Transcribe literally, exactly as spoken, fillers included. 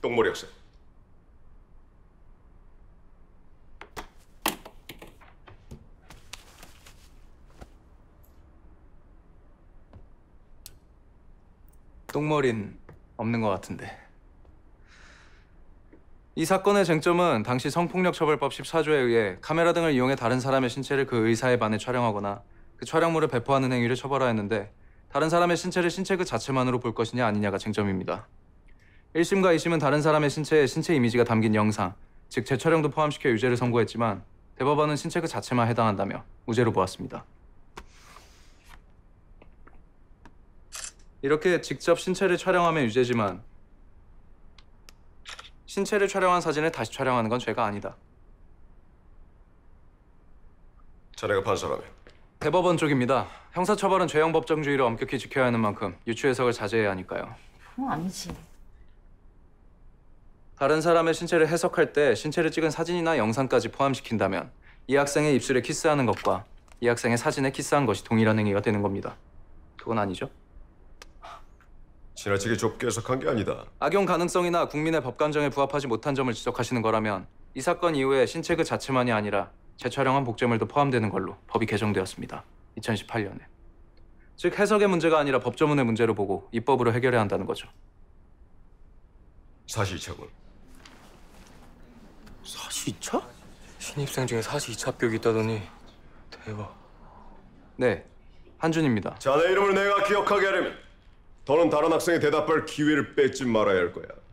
똥머리 학생. 똥머리는 없는 것 같은데. 이 사건의 쟁점은 당시 성폭력처벌법 십사 조에 의해 카메라 등을 이용해 다른 사람의 신체를 그 의사에 반해 촬영하거나 그 촬영물을 배포하는 행위를 처벌하였는데, 다른 사람의 신체를 신체 그 자체만으로 볼 것이냐 아니냐가 쟁점입니다. 일 심과 이 심은 다른 사람의 신체에 신체 이미지가 담긴 영상, 즉 재촬영도 포함시켜 유죄를 선고했지만 대법원은 신체 그 자체만 해당한다며 무죄로 보았습니다. 이렇게 직접 신체를 촬영하면 유죄지만 신체를 촬영한 사진을 다시 촬영하는 건 죄가 아니다. 자네가 판사라면? 대법원 쪽입니다. 형사처벌은 죄형 법정주의를 엄격히 지켜야 하는 만큼 유추 해석을 자제해야 하니까요. 그건 아니지. 다른 사람의 신체를 해석할 때 신체를 찍은 사진이나 영상까지 포함시킨다면 이 학생의 입술에 키스하는 것과 이 학생의 사진에 키스한 것이 동일한 행위가 되는 겁니다. 그건 아니죠? 지나치게 좁게 해석한 게 아니다. 악용 가능성이나 국민의 법감정에 부합하지 못한 점을 지적하시는 거라면 이 사건 이후에 신체 그 자체만이 아니라 재촬영한 복제물도 포함되는 걸로 법이 개정되었습니다. 이천십팔 년에. 즉 해석의 문제가 아니라 법조문의 문제로 보고 입법으로 해결해야 한다는 거죠. 사시이차군. 사시이차? 신입생 중에 사시이차 합격이 있다더니 대박. 네, 한준입니다. 자네 이름을 내가 기억하게 하려면 더는 다른 학생의 대답할 기회를 뺏지 말아야 할 거야.